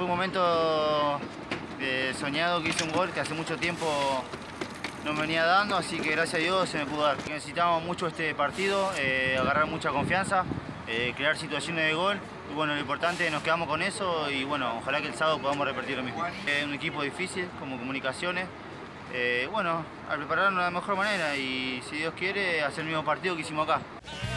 un momento soñado que hice un gol que hace mucho tiempo no me venía dando, así que gracias a Dios se me pudo dar. Necesitábamos mucho este partido, agarrar mucha confianza, crear situaciones de gol. Y bueno, lo importante, nos quedamos con eso y bueno, ojalá que el sábado podamos repetir lo mismo. Es un equipo difícil, como Comunicaciones. Bueno, a prepararnos de la mejor manera y si Dios quiere, hacer el mismo partido que hicimos acá.